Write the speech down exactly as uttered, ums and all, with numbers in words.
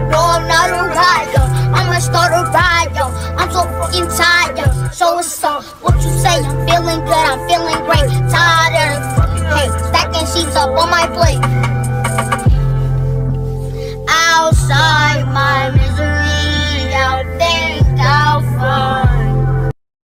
No, I'm not a rider. I'ma start a ride, yo. I'm so fucking tired, yo. So what's up? What you say? I'm feeling good, I'm feeling great. Tired of the fucking hate. Stacking sheets up on my plate.